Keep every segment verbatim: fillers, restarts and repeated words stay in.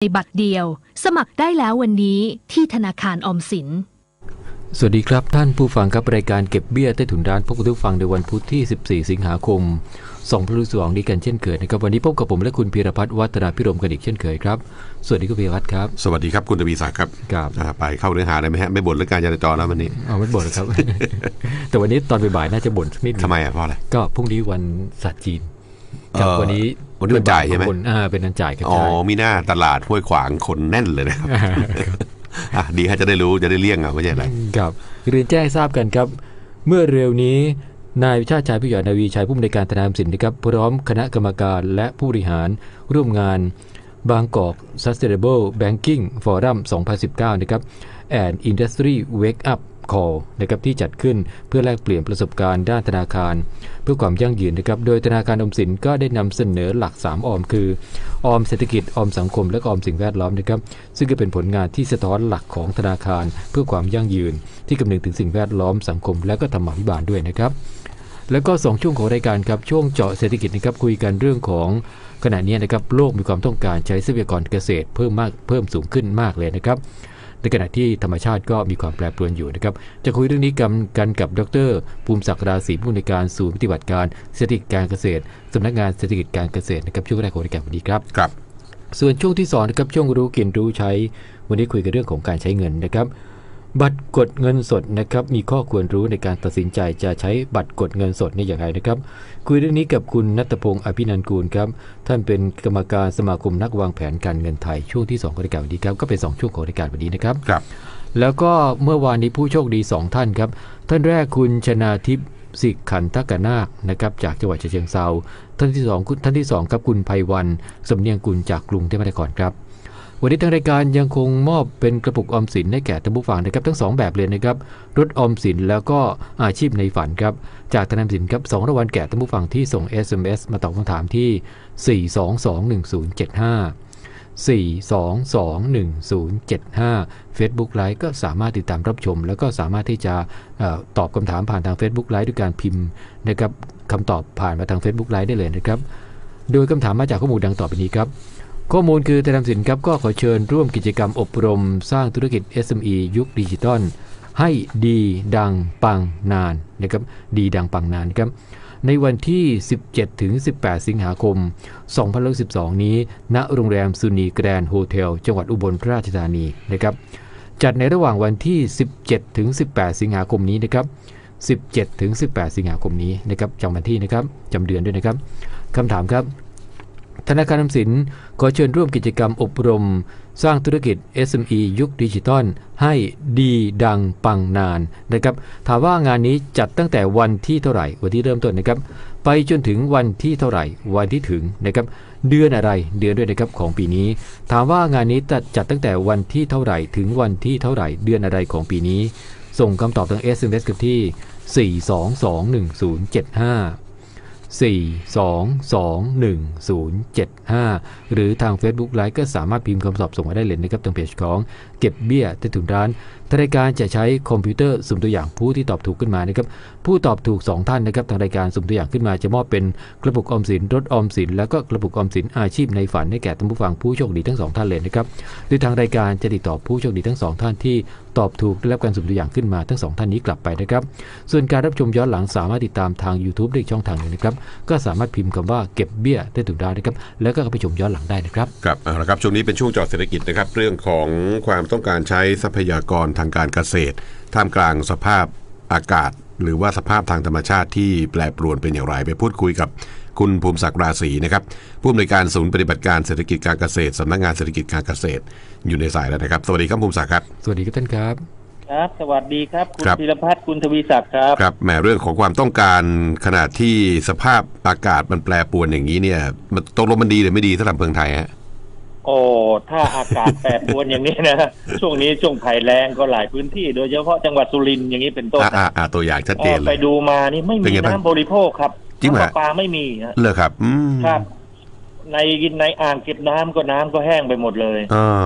ในบัตรเดียวสมัครได้แล้ววันนี้ที่ธนาคารออมสินสวัสดีครับท่านผู้ฟังครับรายการเก็บเบี้ยใต้ถุนร้านพบกับทุกฟังในวันพุธที่สิบสี่สิงหาคมสองพันยี่สิบสองนี้กันเช่นเคยนะครับวันนี้พบกับผมและคุณพีรพัฒน์วัฒนาพิรมกันอีกเช่นเคยครับสวัสดีคุณพีรพัฒน์ครับสวัสดีครับคุณทวีศักดิ์ครับครับไปเข้าเนื้อหาได้ไหมฮะไม่บ่นเรื่องการจราจรแล้ววันนี้อ๋อไม่บ่นครับ แต่วันนี้ตอนบ่ายๆน่าจะบ่นสักนิดทำไมอ่ะเพราะอะไรก็พรุ่งนี้วันศาสตร์จีนกับวันนี้วันนี้วันจ่ายใช่ไหมอ่าเป็นวันจ่ายครับอ๋อมีหน้าตลาดห้วยขวางคนแน่นเลยนะครับดีฮะจะได้รู้จะได้เลี่ยงอ่ะไม่ใช่อะไรครับเรียนแจ้งทราบกันครับเมื่อเร็วนี้นายวิชาติชัยพิยานาวีชัยผู้อำนวยการธนาคารสินนะครับพร้อมคณะกรรมการและผู้บริหารร่วมงานบางกอก Sustainable Banking Forum สองพันสิบเก้านะครับ and Industry Wake Up Call นะครับที่จัดขึ้นเพื่อแลกเปลี่ยนประสบการณ์ด้านธนาคารเพื่อความยั่งยืนนะครับโดยธนาคารออมสินก็ได้นำเสนอหลักสามออมคือออมเศรษฐกิจออมสังคมและออมสิ่งแวดล้อมนะครับซึ่งก็เป็นผลงานที่สะท้อนหลักของธนาคารเพื่อความยั่งยืนที่คำนึงถึงสิ่งแวดล้อมสังคมและก็ธรรมาภิบาลด้วยนะครับแล้วก็สองช่วงของรายการครับช่วงเจาะเศรษฐกิจนะครับคุยกันเรื่องของขณะนี้นะครับโลกมีความต้องการใช้ทรัพยากรเกษตรเพิ่มมากเพิ่มสูงขึ้นมากเลยนะครับในขณะที่ธรรมชาติก็มีความแปรปรวนอยู่นะครับจะคุยเรื่องนี้กันกันกับดรภูมิศักดิ์ราศีผู้อำนวยการศูนย์ปฏิบัติการเศรษฐกิจการเกษตรสำนักงานเศรษฐกิจการเกษตรนะครับช่วงแรกของรายการวันนี้ครับครับส่วนช่วงที่สองนะครับช่วงรู้กินรู้ใช้วันนี้คุยกันเรื่องของการใช้เงินนะครับบัตรกดเงินสดนะครับมีข้อควรรู้ในการตัดสินใจจะใช้บัตรกดเงินสดนี่อย่างไรนะครับคุยเรื่องนี้กับคุณณัฐพงศ์อภินันท์กูลครับท่านเป็นกรรมการสมาคมนักวางแผนการเงินไทยช่วงที่สองของรายการวันนี้ครับก็เป็นสองช่วงของรายการวันนี้นะครับครับแล้วก็เมื่อวานนี้ผู้โชคดีสองท่านครับท่านแรกคุณชนาทิพย์สิกขันธกนาคนะครับจากจังหวัดฉะเชิงเทราท่านที่สองท่านที่สองครับคุณไพวันสำเนียงกุลจากกรุงเทพมหานครครับวันนี้ทางรายการยังคงมอบเป็นกระปุกออมสินให้แก่ท่านผู้ฟังนะครับทั้งสองแบบเลยนะครับรถออมสินแล้วก็อาชีพในฝันครับจากธนาคารสินครับสองรางวัลแก่ท่านผู้ฟังที่ส่ง เอส เอ็ม เอส มาตอบคำถามที่สี่ สอง สอง หนึ่ง ศูนย์ เจ็ด ห้า สี่ สอง สอง หนึ่ง ศูนย์ เจ็ด ห้า Facebook Live ก็สามารถติดตามรับชมแล้วก็สามารถที่จะออตอบคำถามผ่านทาง Facebook Live ด้วยการพิมพ์นะครับคำตอบผ่านมาทาง Facebook Live ได้เลยนะครับโดยคำถามมาจากข้อมูลดังต่อไปนี้ครับข้อมูลคือธนาคารสินครับก็ขอเชิญร่วมกิจกรรมอบรมสร้างธุรกิจ เอส เอ็ม อี ยุคดิจิทัลให้ดีดังปังนานนะครับดีดังปังนานครับในวันที่สิบเจ็ดถึงสิบแปดสิงหาคมสองพันสิบสองนี้ณโรงแรมซูนีแกรนด์โฮเทลจังหวัดอุบลราชธานีนะครับจัดในระหว่างวันที่สิบเจ็ดถึงสิบแปดสิงหาคมนี้นะครับสิบเจ็ดถึงสิบแปดสิงหาคมนี้นะครับจำวันที่นะครับจำเดือนด้วยนะครับคำถามครับธนาคารออมสินขอเชิญร่วมกิจกรรมอบรมสร้างธุรกิจ เอส เอ็ม อี ยุคดิจิทัลให้ดีดังปังนานนะครับถามว่างานนี้จัดตั้งแต่วันที่เท่าไหร่วันที่เริ่มต้นนะครับไปจนถึงวันที่เท่าไหร่วันที่ถึงนะครับเดือนอะไรเดือนด้วยนะครับของปีนี้ถามว่างานนี้จัดจัดตั้งแต่วันที่เท่าไหร่ถึงวันที่เท่าไหร่เดือนอะไรของปีนี้ส่งคำตอบทาง เอส เอ็ม เอส กับที่สี่ สอง สอง หนึ่ง ศูนย์ เจ็ด ห้าสี่ สอง สอง หนึ่ง ศูนย์ เจ็ด ห้าหรือทาง Facebook Live ก็สามารถพิมพ์คำตอบส่งมาได้เลยนะครับทางเพจของเก็บเบี้ยใต้ถุนร้านทางรายการจะใช้คอมพิวเตอร์สุ่มตัวอย่างผู้ที่ตอบถูกขึ้นมานะครับผู้ตอบถูกสองท่านนะครับทางรายการสุ่มตัวอย่างขึ้นมาจะมอบเป็นกระปุกออมสินรถออมสินแล้วก็กระปุกออมสินอาชีพในฝันให้แก่ท่านผู้ฟังผู้โชคดีทั้งสองท่านเลยนะครับโดยทางรายการจะติดต่อผู้โชคดีทั้งสองท่านที่ตอบถูกได้รับการสุ่มตัวอย่างขึ้นมาทั้งสองท่านนี้กลับไปนะครับส่วนการรับชมย้อนหลังสามารถติดตามทาง YouTube ได้ช่องทางหนึ่งนะครับก็สามารถพิมพ์คำว่าเก็บเบี้ยใต้ถุนร้านนะครับแล้วก็ไปชมย้อนหลังได้นะครับครับเอาละครับช่วงนี้เป็นช่วงเจาะเศรษฐกิจนะครับเรื่องของความต้องการใช้ทรัพยากรทางการเกษตรท่ามกลางสภาพอากาศหรือว่าสภาพทางธรรมชาติที่แปรปรวนเป็นอย่างไรไปพูดคุยกับคุณภูมิศักดิ์ราศีนะครับผู้อำนวยการศูนย์ปฏิบัติการเศรษฐกิจการเกษตรสำนักงานเศรษฐกิจการเกษตรอยู่ในสายแล้วนะครับสวัสดีครับภูมิศักดิ์ครับสวัสดีครับท่านครับครับสวัสดีครับคุณธีรพัฒน์คุณทวีศักดิ์ครับครับแหมเรื่องของความต้องการขณะที่สภาพอากาศมันแปรปรวนอย่างนี้เนี่ยมันตกลงมันดีหรือไม่ดีสำหรับเมืองไทยฮะโอ้ถ้าอากาศแปรปรวนอย่างนี้นะช่วงนี้ช่วงภัยแล้งก็หลายพื้นที่โดยเฉพาะจังหวัดสุรินทร์อย่างนี้เป็นต้นอ่าอ่าตัวอย่างชัดเจนเลยไปดูมานี่ไม่มีน้ำบริโภคครับจริงไหมปลาไม่มีเลยครับอืมครับในในอ่างเก็บน้ำก็น้ำก็แห้งไปหมดเลยอ่า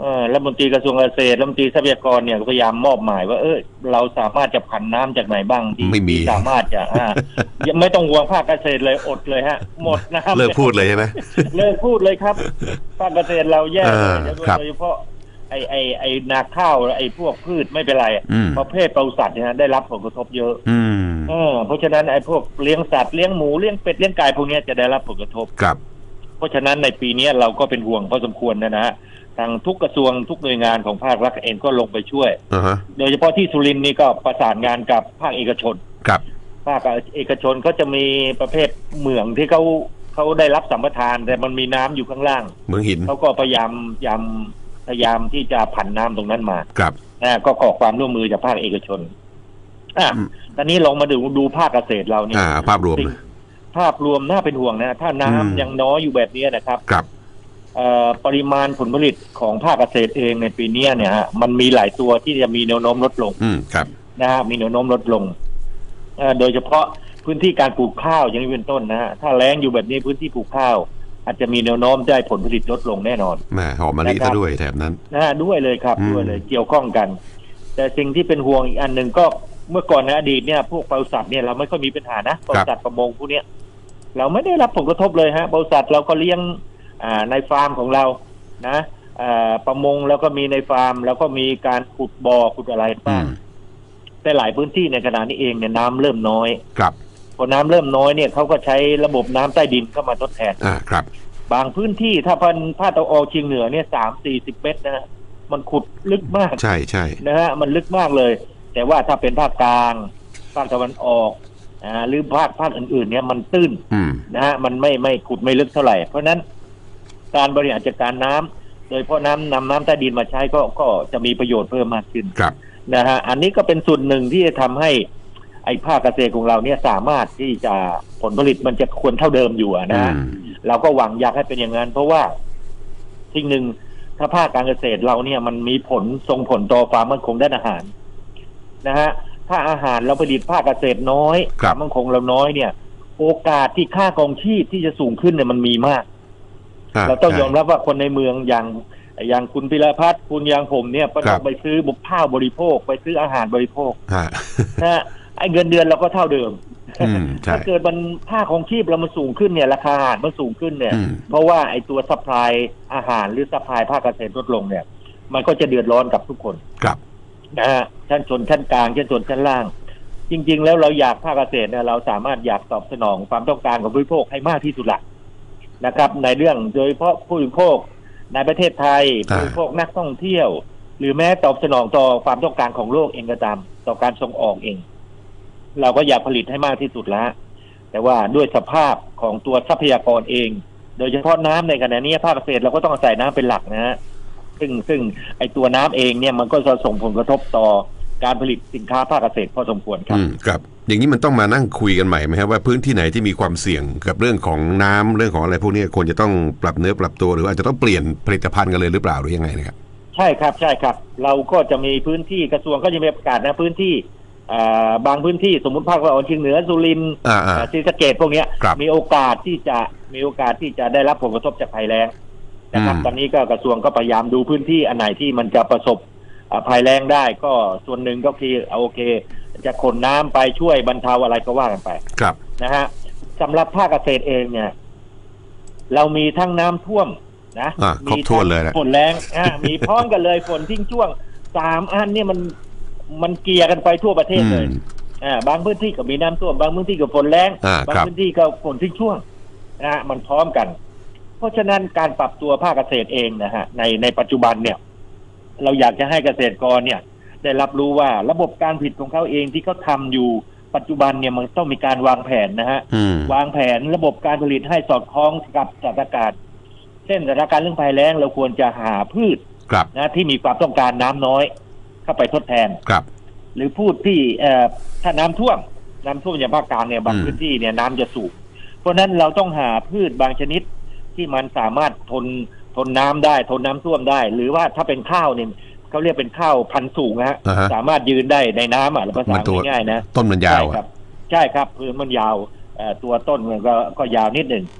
เออรัฐมนตรีกระทรวงเกษตรรัฐมนตรีทรัพยากรเนี่ยพยายามมอบหมายว่าเออเราสามารถจะผันน้ำจากไหนบ้างที่ไม่มีสามารถจะอ่ายังไม่ต้องห่วงภาคเกษตรเลยอดเลยฮะหมดน้ำเลิกพูดเลยใช่ไหมเลิกพูดเลยครับภาคเกษตรเราแย่เลยโดยเฉพาะไอไอไอนาข้าวไอพวกพืชไม่เป็นไรประเภทปศุสัตว์เนี่ยได้รับผลกระทบเยอะเออเพราะฉะนั้นไอพวกเลี้ยงสัตว์เลี้ยงหมูเลี้ยงเป็ดเลี้ยงไก่พวกนี้จะได้รับผลกระทบครับเพราะฉะนั้นในปีนี้เราก็เป็นห่วงพอสมควรนะฮะทางทุกกระทรวงทุกหน่วยงานของภาครัฐเองก็ลงไปช่วย uh-huh. โดยเฉพาะที่สุรินทร์นี่ก็ประสานงานกับภาคเอกชนครับภาคเอกชนก็จะมีประเภทเหมืองที่เขาเขาได้รับสัมปทานแต่มันมีน้ำอยู่ข้างล่างเหมืองหินเขาก็พยายามยามพยายามที่จะผันน้ำตรงนั้นมาครับนะก็ขอความร่วมมือจากภาคเอกชนอ่ะตอนนี้ลองมาดูดูภาคเกษตรเราเนี่ยภาพรวมภาพรวมน่าเป็นห่วงนะถ้าน้ำยังน้อยอยู่แบบนี้นะครับครับปริมาณผลผลิตของภาคเกษตรเองในปีนี้เนี่ยฮะมันมีหลายตัวที่จะมีแนวโน้มลดลงนะฮะมีแนวโน้มลดลงโดยเฉพาะพื้นที่การปลูกข้าวอย่างนี้เป็นต้นนะฮะถ้าแล้งอยู่แบบนี้พื้นที่ปลูกข้าวอาจจะมีแนวโน้มได้ผลผลิตลดลงแน่นอนแม่หอมมะลิซะด้วยแถบนั้นนะด้วยเลยครับด้วยเลยเกี่ยวข้องกันแต่สิ่งที่เป็นห่วงอีกอันหนึ่งก็เมื่อก่อนในอดีตเนี่ยพวกปศุสัตว์เนี่ยเราไม่ค่อยมีปัญหานะปศุสัตว์ประมงพวกนี้เราไม่ได้รับผลกระทบเลยฮะปศุสัตว์เราก็เลี้ยงในฟาร์มของเรานะประมงแล้วก็มีในฟาร์มแล้วก็มีการขุดบ่อขุดอะไรบ้างแต่หลายพื้นที่ในขณะนี้เองเนี่ยน้ำเริ่มน้อยครับพอน้ำเริ่มน้อยเนี่ยเขาก็ใช้ระบบน้ำใต้ดินเข้ามาทดแทนอ่าครับบางพื้นที่ถ้าพันภาคตะวันออกเฉียงเหนือเนี่ยสามสี่สิบเมตรนะมันขุดลึกมากใช่ใช่นะฮะมันลึกมากเลยแต่ว่าถ้าเป็นภาคกลางภาคตะวันออกอ่าหรือภาคภาคอื่นๆเนี่ยมันตื้นนะฮะมันไม่ไม่ขุดไม่ลึกเท่าไหร่เพราะนั้นการบริหารจัดการน้ำโดยเฉพาะน้ำนำน้ำใต้ดินมาใช้ก็ก็จะมีประโยชน์เพิ่มมากขึ้นนะฮะอันนี้ก็เป็นส่วนหนึ่งที่จะทำให้ไอ้ภาคเกษตรของเราเนี่ยสามารถที่จะผลผลิตมันจะควรเท่าเดิมอยู่นะฮะเราก็หวังอยากให้เป็นอย่างนั้นเพราะว่าสิ่งหนึ่งถ้าภาคการเกษตรเราเนี่ยมันมีผลส่งผลต่อความมั่นคงด้านอาหารนะฮะถ้าอาหารเราผลิตภาคเกษตรน้อยความมั่นคงเราน้อยเนี่ยโอกาสที่ค่าครองชีพที่จะสูงขึ้นเนี่ยมันมีมากเราต้องยอมรับว่าคนในเมืองอย่างอย่างคุณพิรพัฒน์คุณอย่างผมเนี่ยก็ต้องไปซื้อบุกข้าวบริโภคไปซื้ออาหารบริโภคนะไอ้เงินเดือนเราก็เท่าเดิมถ้าเกิดมันค่าครองชีพเรามันสูงขึ้นเนี่ยราคาอาหารมันสูงขึ้นเนี่ยเพราะว่าไอ้ตัวซัพพลายอาหารหรือซัพพลายภาคเกษตรลดลงเนี่ยมันก็จะเดือดร้อนกับทุกคนครับนะฮะชั้นชนชั้นกลางชั้นชนชั้นล่างจริงๆแล้วเราอยากภาคเกษตรเนี่ยเราสามารถอยากตอบสนองความต้องการของผู้บริโภคให้มากที่สุดละนะครับในเรื่องโดยเฉพาะผู้บริโภคในประเทศไทยผู้บริโภคนักท่องเที่ยวหรือแม้ตอบสนองต่อความต้องการของโลกเองก็ตามต่อการส่งออกเองเราก็อยากผลิตให้มากที่สุดแล้วแต่ว่าด้วยสภาพของตัวทรัพยากรเองโดยเฉพาะน้ำในขณะนี้ภาคเกษตรเราก็ต้องอาศัยน้ำเป็นหลักนะฮะซึ่งซึ่งไอตัวน้ำเองเนี่ยมันก็จะส่งผลกระทบต่อการผลิตสินค้าภาคเกษตรพอสมควรครับครับอย่างนี้มันต้องมานั่งคุยกันใหม่ไหมครับว่าพื้นที่ไหนที่มีความเสี่ยงกับเรื่องของน้ำเรื่องของอะไรพวกนี้ควรจะต้องปรับเนื้อปรับตัวหรืออาจจะต้องเปลี่ยนผลิตภัณฑ์กันเลยหรือเปล่าหรือยังไงนะครับใช่ครับใช่ครับเราก็จะมีพื้นที่กระทรวงก็จะมีประกาศนะพื้นที่บางพื้นที่สมมติภาคตะวันออกเฉียงเหนือสุรินทร์ศรีสะเกษพวกนี้มีโอกาสที่จะมีโอกาสที่จะได้รับผลกระทบจากภัยแล้งนะครับตอนนี้ก็กระทรวงก็พยายามดูพื้นที่อันไหนที่มันจะประสบภัยแล้งได้ก็ส่วนหนึ่งก็คือโอเคจะขนน้ำไปช่วยบรรเทาอะไรก็ว่ากันไปครับนะฮะสำหรับภาคเกษตรเองเนี่ยเรามีทั้งน้ำท่วมนะมีทั้งฝนแรงอ่ามีพร้อมกันเลยฝนทิ้งช่วงสามอันเนี่ยมันมันเกียร์กันไปทั่วประเทศเลยอ่าบางพื้นที่ก็มีน้ำท่วมบางพื้นที่ก็ฝนแรงบางพื้นที่ก็ฝนทิ้งช่วงนะมันพร้อมกันเพราะฉะนั้นการปรับตัวภาคเกษตรเองนะฮะในในปัจจุบันเนี่ยเราอยากจะให้เกษตรกรเนี่ยได้รับรู้ว่าระบบการผลิตของเขาเองที่เขาทำอยู่ปัจจุบันเนี่ยมันต้องมีการวางแผนนะฮะวางแผนระบบการผลิตให้สอดคล้องกับสถานการณ์เช่นสถานการณ์เรื่องภัยแล้งเราควรจะหาพืชนะที่มีความต้องการน้ำน้อยเข้าไปทดแทนหรือพูดที่ถ้าน้ำท่วมน้ำท่วมอย่างภาคกลางเนี่ยบางพื้นที่เนี่ยน้ำจะสูงเพราะนั้นเราต้องหาพืชบางชนิดที่มันสามารถทนทนน้ำได้ทนน้ำท่วมได้หรือว่าถ้าเป็นข้าวเนี่ยเขาเรียกเป็นข้าวพันธุ์สูงฮะ uh-huh. สามารถยืนได้ในน้ำอ่ะภาษาง่ายๆนะต้นมันยาวครับใช่ครับพื้นมันยาวตัวต้นมันก็ก็ยาวนิดหนึ่ง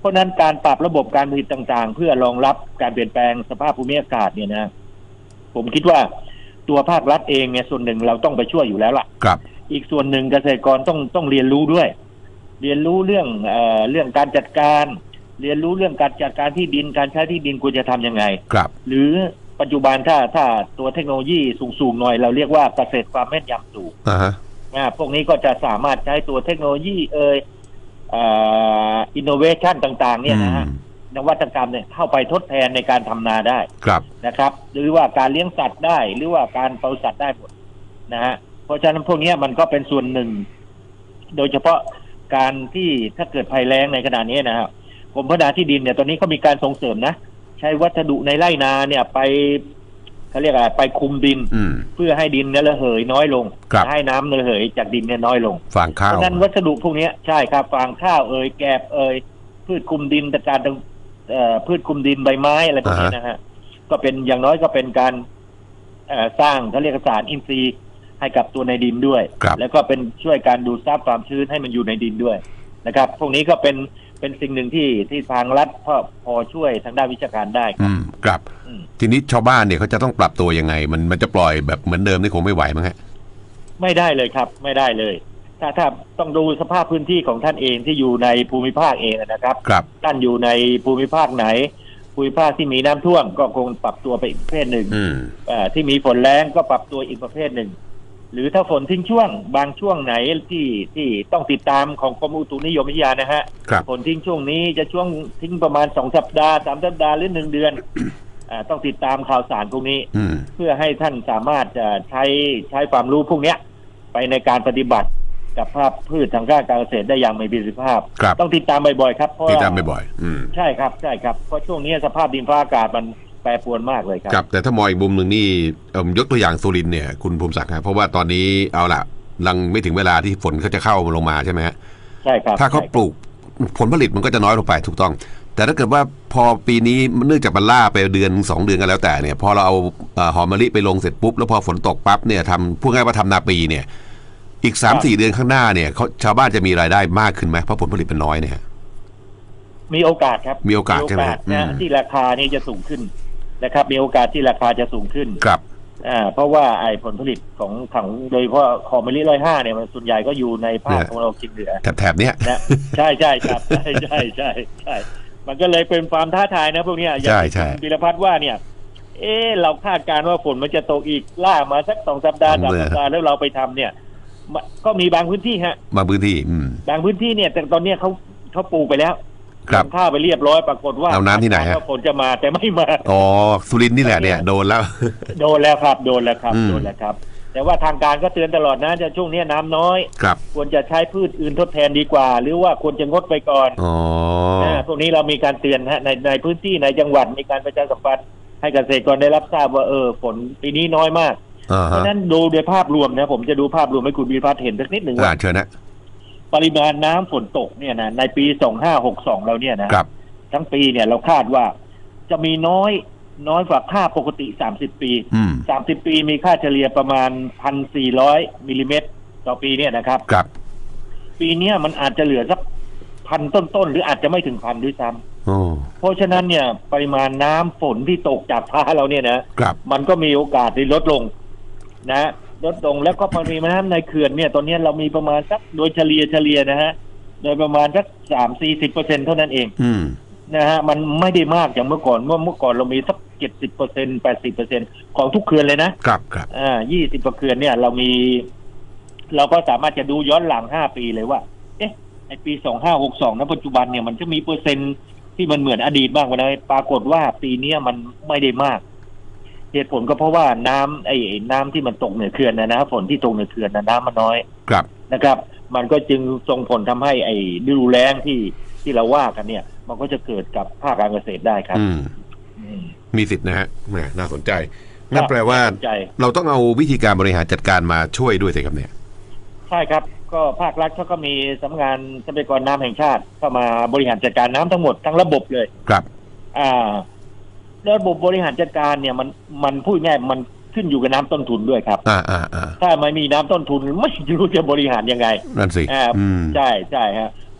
เพราะนั้นการปรับระบบการผลิตต่างๆเพื่อรองรับการเปลี่ยนแปลงสภาพภูมิอากาศเนี่ยนะผมคิดว่าตัวภาครัฐเองเนี่ยส่วนหนึ่งเราต้องไปช่วยอยู่แล้วล่ะครับอีกส่วนหนึ่งเกษตรกรต้องต้องเรียนรู้ด้วยเรียนรู้เรื่องเอ่อเรื่องการจัดการเรียนรู้เรื่องการจัดการที่ดินการใช้ที่ดินควรจะทำยังไงครับหรือปัจจุบันถ้าถ้าตัวเทคโนโลยีสูงๆหน่อยเราเรียกว่าเกษตรความแม่นยำสูงอ่าฮะอ่าพวกนี้ก็จะสามารถใช้ตัวเทคโนโลยีเอ่ยเอ่ออินโนเวชันต่างๆเนี่ยนะฮะนวัตกรรมเนี่ยเข้าไปทดแทนในการทำนาได้ครับนะครับหรือว่าการเลี้ยงสัตว์ได้หรือว่าการปศุสัตว์ได้หมดนะฮะเพราะฉะนั้นพวกนี้มันก็เป็นส่วนหนึ่งโดยเฉพาะการที่ถ้าเกิดภัยแล้งในขณะนี้นะครับกรมพัฒนาที่ดินเนี่ยตอนนี้เขามีการส่งเสริมนะใช้วัสดุในไร่นาเนี่ยไปเขาเรียกอะไรไปคุมดินเพื่อให้ดินเนี่ยระเหยน้อยลงให้น้ำระเหยจากดินเนี่ยน้อยลงฟางข้าวเพราะฉะนั้นวัสดุพวกนี้ใช่ครับฟางข้าวเอ่ยแกบเอ่ยพืชคุมดินแต่การพืชคุมดินใบไม้อะไรพวกนี้นะฮะก็เป็นอย่างน้อยก็เป็นการสร้างเขาเรียกสารอินทรีย์ให้กับตัวในดินด้วยแล้วก็เป็นช่วยการดูดซับความชื้นให้มันอยู่ในดินด้วยนะครับพวกนี้ก็เป็นเป็นสิ่งหนึ่งที่ที่ทางรัฐพอพอช่วยทางด้านวิชาการได้ครับครับทีนี้ชาวบ้านเนี่ยเขาจะต้องปรับตัวยังไงมันมันจะปล่อยแบบเหมือนเดิมนี่คงไม่ไหวมั้งฮะไม่ได้เลยครับไม่ได้เลยถ้าถ้าต้องดูสภาพพื้นที่ของท่านเองที่อยู่ในภูมิภาคเองนะครับครับท่านอยู่ในภูมิภาคไหนภูมิภาคที่มีน้ำท่วมก็คงปรับตัวไปอีกประเภทหนึ่งที่มีฝนแล้งก็ปรับตัวอีกประเภทหนึ่งหรือถ้าฝนทิ้งช่วงบางช่วงไหนที่ที่ต้องติดตามของกรมอุตุนิยมวิทยานะฮะฝนทิ้งช่วงนี้จะช่วงทิ้งประมาณสองสัปดาห์สามสัปดาห์หรือหนึ่งเดือนต้องติดตามข่าวสารพวกนี้เพื่อให้ท่านสามารถจะใช้ใช้ความรู้พวกนี้ไปในการปฏิบัติกับภาพพืชทางการเกษตรได้อย่างมีประสิทธิภาพต้องติดตามบ่อยๆครับเพราะติดตามบ่อยๆใช่ครับใช่ครับเพราะช่วงนี้สภาพดินฟ้าอากาศมันแปรปรวนมากเลยครับครับแต่ถ้ามองอีกมุมหนึ่งนี่ยกตัวอย่างสุรินทร์เนี่ยคุณภูมิศักดิ์ครับเพราะว่าตอนนี้เอาล่ะยังไม่ถึงเวลาที่ฝนเขาจะเข้าลงมาใช่ไหมฮะใช่ครับถ้าเขาปลูกผลผลิตมันก็จะน้อยลงไปถูกต้องแต่ถ้าเกิดว่าพอปีนี้เนื่องจากมันล่าไปเดือนสองเดือนกันแล้วแต่เนี่ยพอเราเอาหอมมะลิไปลงเสร็จปุ๊บแล้วพอฝนตกปั๊บเนี่ยทำพูดง่ายว่าทำนาปีเนี่ยอีก สามถึงสี่ เดือนข้างหน้าเนี่ยเขาชาวบ้านจะมีรายได้มากขึ้นไหมเพราะผลผลิตเป็นน้อยเนี่ยมีโอกาสครับมีโอกาสใช่ไหมนะที่ราคานี่จะสูงขึ้นนะครับมีโอกาสที่ราคาจะสูงขึ้นครับอ่าเพราะว่าไอ้ผลผลิตของถังโดยเฉพาะหอมมะลิร้อยห้าเนี่ยมันส่วนใหญ่ก็อยู่ในภาคของเรากินเหลือแถบๆเนี้ยนะใช่ใช่ครับใช่ใช่ใช่ใช่มันก็เลยเป็นความท้าทายนะพวกนี้อย่างธีรพัฒน์ว่าเนี่ยเออเราคาดการณ์ว่าฝนมันจะตกอีกล่ามาสักสองสัปดาห์สามสัปดาห์แล้วเราไปทำเนี่ยก็มีบางพื้นที่ฮะบางพื้นที่บางพื้นที่เนี่ยแต่ตอนนี้เขาเขาปลูกไปแล้วข้าวไปเรียบร้อยปรากฏว่าเอาน้ำที่ไหนฮะฝนจะมาแต่ไม่มาอ๋อสุรินทร์นี่แหละเนี่ยโดนแล้วโดนแล้วครับโดนแล้วครับโดนแล้วครับแต่ว่าทางการก็เตือนตลอดนะจะช่วงนี้น้ำน้อยควรจะใช้พืชอื่นทดแทนดีกว่าหรือว่าควรจะงดไปก่อนอ๋อพวกนี้เรามีการเตือนฮะในในพื้นที่ในจังหวัดมีการประชาสัมพันธ์ให้เกษตรกรได้รับทราบว่าเออฝนปีนี้น้อยมากเพราะนั้นดูโดยภาพรวมนะผมจะดูภาพรวมให้คุณวีรพัฒน์เห็นสักนิดหนึ่งว่าเชิญนะปริมาณน้ำฝนตกเนี่ยนะในปีสองห้าหกสองเราเนี่ยนะทั้งปีเนี่ยเราคาดว่าจะมีน้อยน้อยกว่าค่าปกติสามสิบปีสามสิบปีมีค่าเฉลี่ยประมาณ หนึ่งพันสี่ร้อย มิลลิเมตรต่อปีเนี่ยนะครับครับปีนี้มันอาจจะเหลือสักพันต้นๆหรืออาจจะไม่ถึงพันด้วยซ้ำเพราะฉะนั้นเนี่ยปริมาณน้ำฝนที่ตกจากฟ้าเราเนี่ยนะมันก็มีโอกาสที่ลดลงนะลดลงแล้วก็ปริมาณน้ำในเขื่อนเนี่ยตอนนี้เรามีประมาณสักโดยเฉลี่ยเฉลี่ยนะฮะโดยประมาณสักสามสี่สิบเปอร์เซ็นต์เท่านั้นเองนะฮะมันไม่ได้มากอย่างเมื่อก่อนเมื่อเมื่อก่อนเรามีสักเจ็ดสิบเปอร์เซ็นต์แปดสิบเปอร์เซ็นต์ของทุกเขื่อนเลยนะครับครับอ่ายี่สิบกว่าเขื่อนเนี่ยเรามีเราก็สามารถจะดูย้อนหลังห้าปีเลยว่าเอ๊ะไอปีสองห้าหกสองณปัจจุบันเนี่ยมันจะมีเปอร์เซ็นต์ที่มันเหมือนอดีตบ้างไหมปรากฏว่าปีนี้มันไม่ได้มากเหตุผลก็เพราะว่าน้ำไอ้น้ำที่มันตกเหนือเขื่อนนะนะฝนที่ตกเหนือเขื่อนนะน้ำมันน้อยครับนะครับมันก็จึงส่งผลทำให้ไอ้ฤดูแล้งที่ที่เราว่ากันเนี่ยมันก็จะเกิดกับภาคการเกษตรได้ครับมีสิทธิ์นะฮะแหมน่าสนใจนั่นแปลว่าเราต้องเอาวิธีการบริหารจัดการมาช่วยด้วยสิครับเนี่ยใช่ครับก็ภาครัฐเขาก็มีสำนักงานทรัพยากรน้ำแห่งชาติเข้ามาบริหารจัดการน้ำทั้งหมดทั้งระบบเลยครับอ่าระบบบริหารจัดการเนี่ยมันมันพูดง่ายมันขึ้นอยู่กับน้ำต้นทุนด้วยครับอ่าอ่าอ่าถ้าไม่มีน้ำต้นทุนไม่รู้จะบริหารยังไงนั่นสิอ่าใช่ใช่ฮะเพ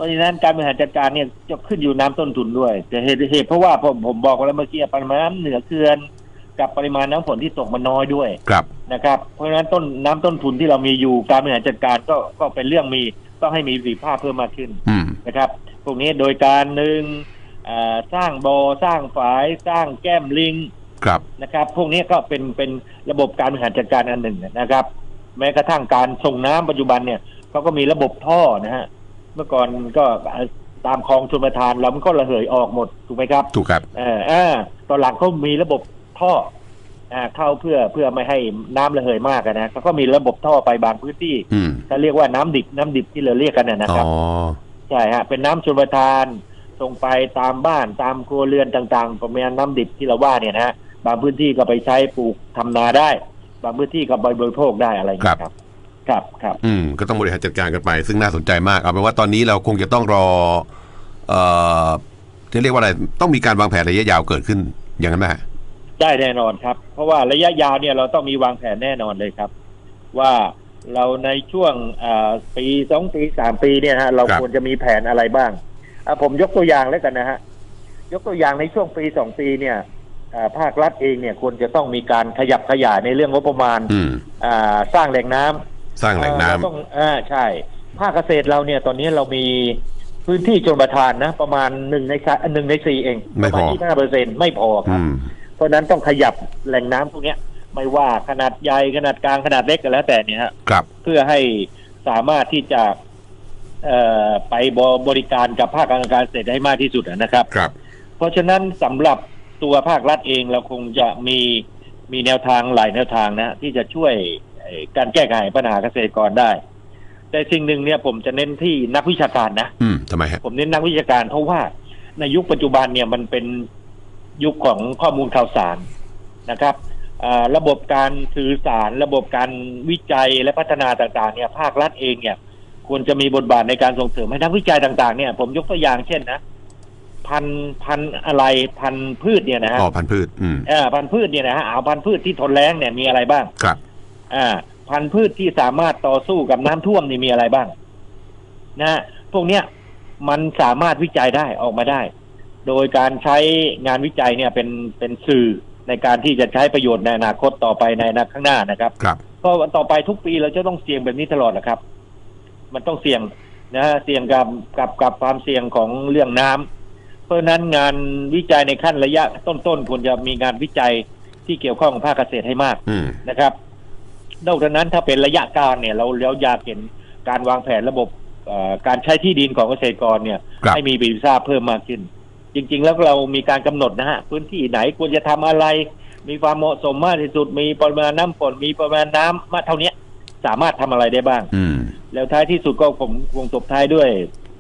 ราะฉะนั้นการบริหารจัดการเนี่ยจะขึ้นอยู่น้ำต้นทุนด้วยแต่เหตุเหตุเพราะว่าผมผมบอกแล้วเมื่อกี้ปริมาณน้ำเหนือเขื่อนกับปริมาณน้ำฝนที่ตกมันน้อยด้วยครับนะครับเพราะฉะนั้นต้นน้ำต้นทุนที่เรามีอยู่การบริหารจัดการก็ก็เป็นเรื่องมีต้องให้มีประสิทธิภาพเพิ่มมากขึ้นนะครับพวกนี้โดยการหนึ่งสร้างบ่อสร้างฝายสร้างแก้มลิงนะครับพวกนี้ก็เป็นเป็นระบบการบริหารจัดการอันหนึ่งนะครับแม้กระทั่งการส่งน้ำปัจจุบันเนี่ยเขาก็มีระบบท่อนะฮะเมื่อก่อนก็ตามคลองชลประทานเรามันก็ระเหยออกหมดถูกไหมครับถูกครับเอออ่าตอนหลังเขามีระบบท่ออ่าเข้าเพื่อเพื่อไม่ให้น้ำระเหยมากนะเขาก็มีระบบท่อไปบางพื้นที่เขาเรียกว่าน้ำดิบน้ำดิบที่เราเรียกกันนะครับใช่ฮะเป็นน้ำชลประทานส่งไปตามบ้านตามครัวเรือนต่างๆประมาณน้ำดิบที่เราว่าเนี่ยนะบางพื้นที่ก็ไปใช้ปลูกทำนาได้บางพื้นที่ก็บริโภคได้อะไรอย่างเงี้ยครับครับครับอืมก็ต้องบริหารจัดการกันไปซึ่งน่าสนใจมากเอาเป็นว่าตอนนี้เราคงจะต้องรอเอ่อจะเรียกว่าอะไรต้องมีการวางแผนระยะยาวเกิดขึ้นอย่างนั้นไหมฮะได้แน่นอนครับเพราะว่าระยะยาวเนี่ยเราต้องมีวางแผนแน่นอนเลยครับว่าเราในช่วงปีสองปีสามปีเนี่ยฮะเราควรจะมีแผนอะไรบ้างผมยกตัวอย่างแล้วกันนะฮะยกตัวอย่างในช่วงปีสองปีเนี่ยภาครัฐเองเนี่ยควรจะต้องมีการขยับขยายในเรื่องงบประมาณสร้างแหล่งน้ำสร้างแหล่งน้ำต้องอ่าใช่ภาคเกษตรเราเนี่ยตอนนี้เรามีพื้นที่ชลประทานนะประมาณหนึ่งในหนึ่งในสี่เองไม่พอยี่สิบห้าเปอร์เซ็นต์ไม่พอครับเพราะนั้นต้องขยับแหล่งน้ำพวกนี้ไม่ว่าขนาดใหญ่ขนาดกลางขนาดเล็กก็แล้วแต่เนี่ยฮะเพื่อให้สามารถที่จะเอ่อไปบริการกับภาคการเกษตรให้มากที่สุดนะครับครับเพราะฉะนั้นสำหรับตัวภาครัฐเองเราคงจะมีมีแนวทางหลายแนวทางนะที่จะช่วยการแก้ไขปัญหาเกษตรกรได้แต่สิ่งหนึ่งเนี่ยผมจะเน้นที่นักวิชาการนะอืมทำไมฮะผมเน้นนักวิชาการเพราะว่าในยุคปัจจุบันเนี่ยมันเป็นยุคของข้อมูลข่าวสารนะครับระบบการสื่อสารระบบการวิจัยและพัฒนาต่างๆเนี่ยภาครัฐเองเนี่ยควรจะมีบทบาทในการส่งเสริมให้นักวิจัยต่างๆเนี่ยผมยกตัวอย่างเช่นนะพันพันอะไรพันพืชเนี่ยนะฮะอ๋อพันพืชอืมอ่าพันพืชเนี่ยนะฮะเอาพันพืชที่ทนแล้งเนี่ยมีอะไรบ้างครับอ่าพันธุ์พืชที่สามารถต่อสู้กับน้ำท่วมนี่มีอะไรบ้างนะพวกเนี้ยมันสามารถวิจัยได้ออกมาได้โดยการใช้งานวิจัยเนี่ยเป็นเป็นสื่อในการที่จะใช้ประโยชน์ในอนาคตต่อไปในอนาคตข้างหน้านะครับครับเพราะต่อไปทุกปีเราจะต้องเสี่ยงแบบนี้ตลอดนะครับมันต้องเสี่ยงนะเสี่ยงกับกับกับความเสี่ยงของเรื่องน้ำเพราะนั้นงานวิจัยในขั้นระยะต้นๆควรจะมีงานวิจัยที่เกี่ยวข้องกับภาคเกษตรให้มากนะครับนอกจากนั้นถ้าเป็นระยะกลางเนี่ยเราเราอยากเห็นการวางแผนระบบการใช้ที่ดินของเกษตรกรเนี่ยให้มีประสิทธิภาพเพิ่มมากขึ้นจริงๆแล้วเรามีการกำหนดนะฮะพื้นที่ไหนควรจะทำอะไรมีความเหมาะสมมากที่สุดมีปริมาณน้ำฝนมีปริมาณน้ำมากเท่านี้สามารถทำอะไรได้บ้างแล้วท้ายที่สุดก็ผมคงตบท้ายด้วย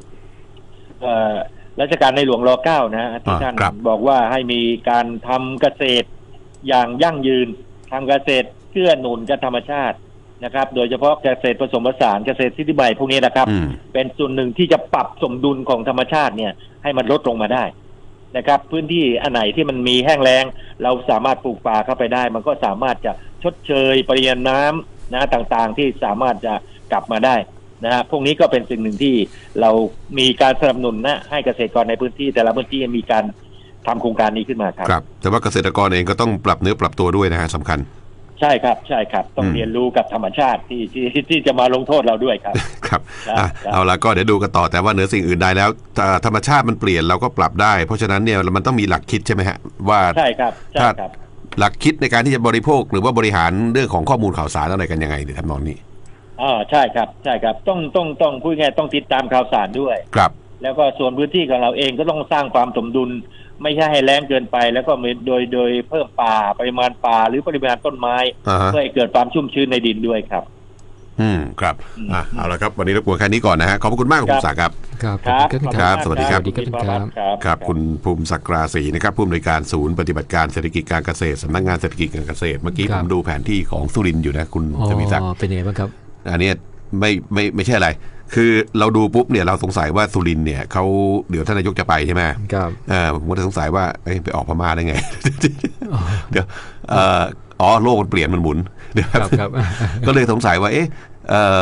รัชกาลในหลวงรอเก้านะที่ท่านบอกว่าให้มีการทำเกษตรอย่างยั่งยืนทำเกษตรเพื่อหนุนกับธรรมชาตินะครับโดยเฉพาะเกษตรผสมผสานเกษตรทฤษฎีใหม่พวกนี้นะครับเป็นส่วนหนึ่งที่จะปรับสมดุลของธรรมชาติเนี่ยให้มันลดลงมาได้นะครับพื้นที่อันไหนที่มันมีแห้งแล้งเราสามารถปลูกป่าเข้าไปได้มันก็สามารถจะชดเชยปริมาณน้ำนะต่างๆที่สามารถจะกลับมาได้นะฮะพวกนี้ก็เป็นสิ่งหนึ่งที่เรามีการสนับสนุนนะให้เกษตรกรในพื้นที่แต่ละพื้นที่มีการทำโครงการนี้ขึ้นมาครับครับแต่ว่าเกษตรกรเองก็ต้องปรับเนื้อปรับตัวด้วยนะฮะสำคัญใช่ครับใช่ครับต้องเรียนรู้กับธรรมชาติที่ที่ที่จะมาลงโทษเราด้วยครับครับเอาละก็เดี๋ยวดูกันต่อแต่ว่าเหนือสิ่งอื่นใดแล้วธรรมชาติมันเปลี่ยนเราก็ปรับได้เพราะฉะนั้นเนี่ยมันต้องมีหลักคิดใช่ไหมฮะว่าใช่ครับใช่ครับหลักคิดในการที่จะบริโภคหรือว่าบริหารเรื่องของข้อมูลข่าวสารอะไรกันยังไงในทำนองนี้อ๋อใช่ครับใช่ครับต้องต้องต้องพูดง่ายต้องติดตามข่าวสารด้วยครับแล้วก็ส่วนพื้นที่ของเราเองก็ต้องสร้างความสมดุลไม่ใช่ให้แรงเกินไปแล้วก็โดยโดยเพิ่มป่าปริมาณป่าหรือปริมาณต้นไม้เพื่อให้เกิดความชุ่มชื้นในดินด้วยครับอืมครับอ่ะเอาละครับวันนี้รบกวนแค่นี้ก่อนนะฮะขอบคุณมากคุณศักดิ์ครับครับครับสวัสดีครับสวัสดีครับครับคุณภูมิศักดิ์ราศีนะครับผู้อำนวยการศูนย์ปฏิบัติการเศรษฐกิจการเกษตรสำนักงานเศรษฐกิจการเกษตรเมื่อกี้ผมดูแผนที่ของสุรินทร์อยู่นะคุณทวีศักดิ์เป็นยังไงบ้างครับอันนี้ไม่ไม่ไม่ใช่อะไรคือเราดูปุ๊บเนี่ยเราสงสัยว่าสุรินทร์เนี่ยเขาเดี๋ยวท่านนายกจะไปใช่ไหมครับอ่าผมก็สงสัยว่าไปออกพม่าได้ไงเดี๋ยวอ๋อโลกมันเปลี่ยนมันหมุนเดี๋ยวก็เลยสงสัยว่าเอ๊ะ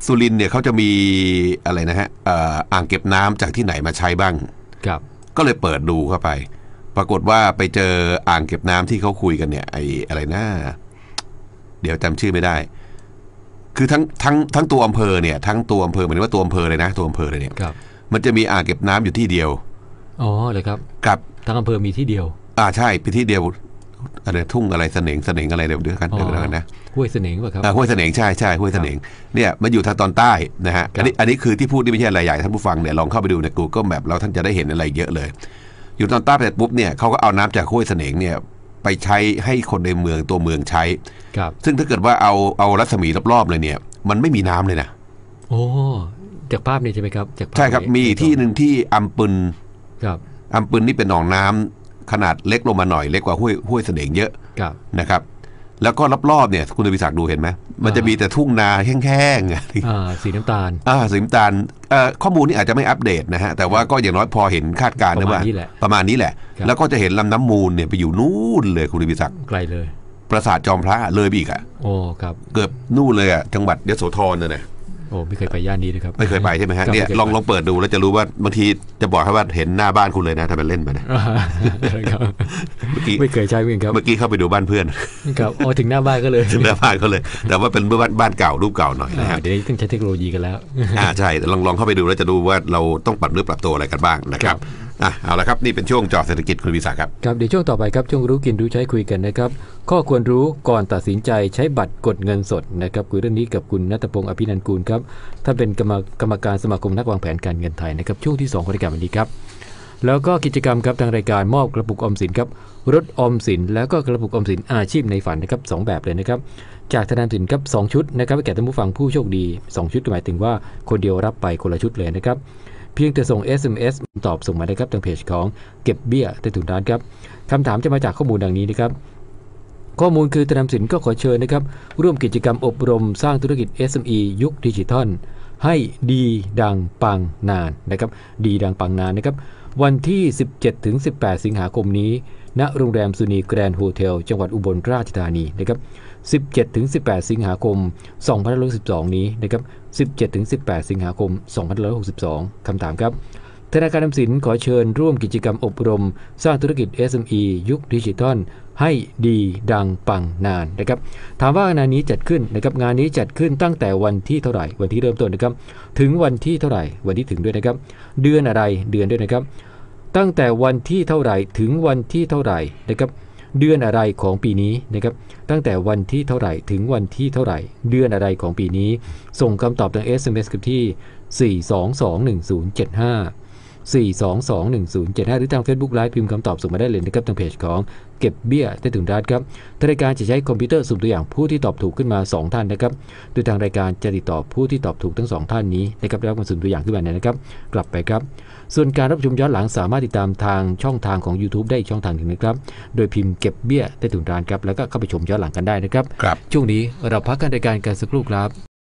สุรินทร์เนี่ยเขาจะมีอะไรนะฮะเอ่ออ่างเก็บน้ำจากที่ไหนมาใช้บ้างครับก็เลยเปิดดูเข้าไปปรากฏว่าไปเจออ่างเก็บน้ำที่เขาคุยกันเนี่ยไอ้อะไรนะเดี๋ยวจำชื่อไม่ได้คือทั้งทั้งทั้งตัวอำเภอเนี่ยทั้งตัวอำเภอหมายถึงว่าตัวอำเภอเลยนะตัวอำเภอเลยเนี่ยมันจะมีอ่างเก็บน้ำอยู่ที่เดียวอ๋อเลยครับกับทั้งอำเภอมีที่เดียวอ่าใช่เป็นที่เดียวอะไรทุ่งอะไรเสน่งเสน่งอะไรเดี๋ยวเดี๋ยวกันเดี๋ยวกันนะห้วยเสน่งป่ะครับอ่าห้วยเสน่งใช่ใช่ห้วยเสน่งเนี่ยมันอยู่ทางตอนใต้นะฮะอันนี้อันนี้คือที่พูดนี่ไม่ใช่อะไรใหญ่ท่านผู้ฟังเนี่ยลองเข้าไปดูใน Google Map แล้วท่านจะได้เห็นอะไรเยอะเลยอยู่ตอนใต้เสร็จปุ๊บเนี่ยเขาก็เอาน้ำจากห้วยเสน่งเนี่ยไปใช้ให้คนในเมืองตัวเมืองใช้ซึ่งถ้าเกิดว่าเอาเอารัศมีรอบๆเลยเนี่ยมันไม่มีน้ำเลยนะโอ้จากภาพนี่ใช่ไหมครับใช่ครับมีที่หนึ่งที่อัมปุนครับอัมปุนนี่เป็นหนองน้ำขนาดเล็กลงมาหน่อยเล็กกว่าห้วยห้วยเสน่งเยอะนะครับแล้วก็รอบๆเนี่ยคุณทวีศักดิ์ดูเห็นไหมมันจะมีแต่ทุ่งนาแห้งๆอ่าสีน้ำตาลอ่าสีน้ำตาลเอ่อข้อมูลนี่อาจจะไม่อัปเดตนะฮะแต่ว่าก็อย่างน้อยพอเห็นคาดการณ์นะว่าประมาณนี้แหละแล้วก็จะเห็นลำน้ำมูลเนี่ยไปอยู่นู่นเลยคุณทวีศักดิ์ไกลเลยปราสาทจอมพระเลยอีกอ่ะโอ้ครับเกือบนู่นเลยอ่ะจังหวัดยโสธรเนี่ยโอ้ไม่เคยไปย่านนี้เลยครับไม่เคยไปใช่ไหมฮะเนี่ยลองลองเปิดดูแล้วจะรู้ว่าบางทีจะบอกให้ว่าเห็นหน้าบ้านคุณเลยนะทำเป็นเล่นไปนะเมื่อกี้ไม่เคยใช่เพื่อนครับเมื่อกี้เข้าไปดูบ้านเพื่อนครับโอ้ถึงหน้าบ้านก็เลยถึงหน้าบ้านก็เลยแต่ว่าเป็นบ้านบ้านเก่ารูปเก่าหน่อยนะฮะเดี๋ยวนี้ต้องใช้เทคโนโลยีกันแล้วอ่าใช่ลองลองเข้าไปดูแล้วจะดูว่าเราต้องปรับเนื้อปรับตัวอะไรกันบ้างนะครับอ่ะเอาละครับนี่เป็นช่วงเจาะเศรษฐกิจคุณวิสาครับครับเดี๋ยวช่วงต่อไปครับช่วงรู้กินรู้ใช้คุยกันนะครับข้อควรรู้ก่อนตัดสินใจใช้บัตรกดเงินสดนะครับคุยเรื่องนี้กับคุณณัฐพงศ์อภินันท์กูลครับท่านเป็นกรรมกรรมการสมาคมนักวางแผนการเงินไทยนะครับช่วงที่สองของรายการวันนี้ครับแล้วก็กิจกรรมครับทางรายการมอบกระปุกออมสินครับรถออมสินแล้วก็กระปุกออมสินอาชีพในฝันนะครับสองแบบเลยนะครับจากธนาคารสินครับสองชุดนะครับแก่ท่านผู้ฟังผู้โชคดีสองชุดหมายถึงว่าคนเดียวรับไปคนละชุดเลยนะครับเพียงแต่ส่ง เอส เอ็ม เอส ตอบส่งมาได้ครับทางเพจของเก็บเบี้ยใต้ถุนร้านครับคำถามจะมาจากข้อมูลดังนี้นะครับข้อมูลคือธนาคารสินก็ขอเชิญนะครับร่วมกิจกรรมอบรมสร้างธุรกิจ เอส เอ็ม อี ยุคดิจิทัลให้ดีดังปังนานนะครับดีดังปังนานนะครับวันที่ สิบเจ็ดถึงสิบแปด สิงหาคมนี้ณโรงแรมสุนีแกรนด์โฮเทลจังหวัดอุบลราชธานีนะครับสิบเจ็ดถึงสิบแปด สิงหาคมสองพันห้าร้อยหกสิบสองนี้นะครับสิบเจ็ดถึงสิบแปด สิงหาคมสองพันห้าร้อยหกสิบสองคำถามครับธนาคารออมสินขอเชิญร่วมกิจกรรมอบรมสร้างธุรกิจ เอส เอ็ม อี ยุคดิจิทัลให้ดีดังปังนานนะครับถามว่างานนี้จัดขึ้นนะครับงานนี้จัดขึ้นตั้งแต่วันที่เท่าไหร่วันที่เริ่มต้นนะครับถึงวันที่เท่าไหร่วันที่ถึงด้วยนะครับเดือนอะไรเดือนด้วยนะครับตั้งแต่วันที่เท่าไหร่ถึงวันที่เท่าไหร่นะครับเดือนอะไรของปีนี้นะครับตั้งแต่วันที่เท่าไหร่ถึงวันที่เท่าไหร่เดือนอะไรของปีนี้ส่งคำตอบทาง เอส เอ็ม เอส กับที่สี่สองสองหนึ่งศูนย์เจ็ดห้า สี่สองสองหนึ่งศูนย์เจ็ดห้าหรือทาง Facebook Live พิมพ์คำตอบส่งมาได้เลยนะครับทางเพจของเก็บเบี้ยใต้ถุนร้านครับทางรายการจะใช้คอมพิวเตอร์สุ่มตัวอย่างผู้ที่ตอบถูกขึ้นมาสองท่านนะครับโดยทางรายการจะติดต่อผู้ที่ตอบถูกทั้งสองท่านนี้นะครับแล้วมาสุ่มตัวอย่างขึ้นมาเนี่ยนะครับกลับไปครับส่วนการรับชมย้อนหลังสามารถติดตามทางช่องทางของ YouTube ได้อีกช่องทางหนึ่งนะครับโดยพิมพ์เก็บเบี้ยใต้ถุนร้านครับแล้วก็เข้าไปชมย้อนหลังกันได้นะครับช่วงนี้เราพักกันรายการกันสักครู่ครับ